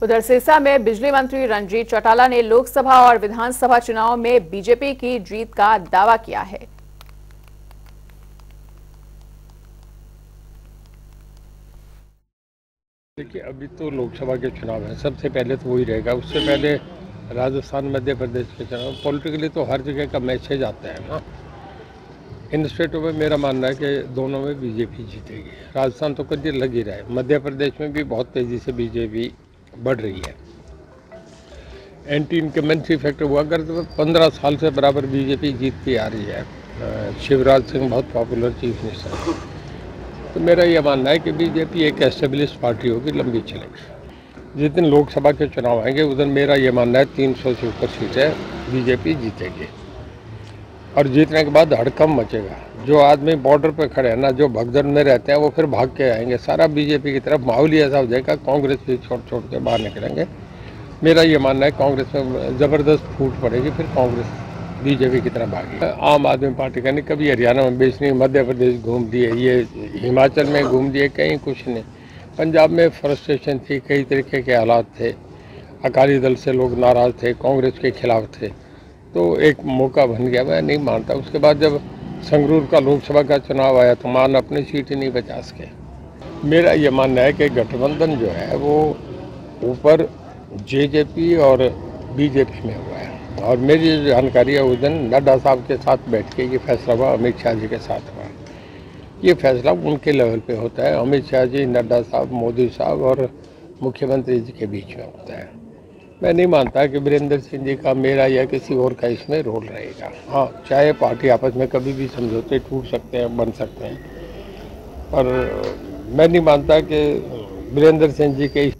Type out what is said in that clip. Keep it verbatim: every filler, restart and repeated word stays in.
उधर सिरसा में बिजली मंत्री रणजीत चौटाला ने लोकसभा और विधानसभा चुनाव में बीजेपी की जीत का दावा किया है। देखिए, अभी तो लोकसभा के चुनाव है, सबसे पहले तो वही रहेगा। उससे पहले राजस्थान, मध्य प्रदेश के चुनाव पॉलिटिकली तो हर जगह का मैसेज आता है ना। इन स्टेटों में मेरा मानना है कि दोनों में बीजेपी जीतेगी। राजस्थान तो कभी लग ही रहा है, मध्य प्रदेश में भी बहुत तेज़ी से बीजेपी बढ़ रही है। एंटी इनकमेंसी फैक्टर हुआ कर तो पंद्रह साल से बराबर बीजेपी जीतती आ रही है। शिवराज सिंह बहुत पॉपुलर चीफ मिनिस्टर, तो मेरा यह मानना है कि बीजेपी एक एस्टेब्लिश पार्टी होगी, लंबी चलेगी। जिस दिन लोकसभा के चुनाव आएंगे उस दिन मेरा यह मानना है तीन सौ से ऊपर सीटें बीजेपी जीतेगी। और जीतने के बाद हड़कंप मचेगा। जो आदमी बॉर्डर पे खड़े हैं ना, जो भगदड़ में रहते हैं, वो फिर भाग के आएंगे। सारा बीजेपी की तरफ माहौल ही ऐसा हो जाएगा, कांग्रेस भी छोड़ छोड़ के बाहर निकलेंगे। मेरा ये मानना है कांग्रेस में ज़बरदस्त फूट पड़ेगी, फिर कांग्रेस बीजेपी की तरफ भागी। आम आदमी पार्टी का नहीं, कभी हरियाणा में बेच नहीं, मध्य प्रदेश घूम दिए, ये हिमाचल में घूम दिए, कहीं कुछ नहीं। पंजाब में फ्रस्ट्रेशन थी, कई तरीके के हालात थे, अकाली दल से लोग नाराज़ थे, कांग्रेस के खिलाफ थे, तो एक मौका बन गया। मैं नहीं मानता। उसके बाद जब संगरूर का लोकसभा का चुनाव आया तो मान अपनी सीट ही नहीं बचा सके। मेरा ये मानना है कि गठबंधन जो है वो ऊपर जेजेपी और बीजेपी में हुआ है। और मेरी जो जानकारी है उस दिन नड्डा साहब के साथ बैठ के ये फैसला हुआ, अमित शाह जी के साथ हुआ। ये फैसला उनके लेवल पे होता है, अमित शाह जी, नड्डा साहब, मोदी साहब और मुख्यमंत्री जी के बीच में होता है। मैं नहीं मानता कि वीरेंद्र सिंह जी का, मेरा या किसी और का इसमें रोल रहेगा। हाँ, चाहे पार्टी आपस में कभी भी समझौते टूट सकते हैं, बन सकते हैं, पर मैं नहीं मानता कि वीरेंद्र सिंह जी के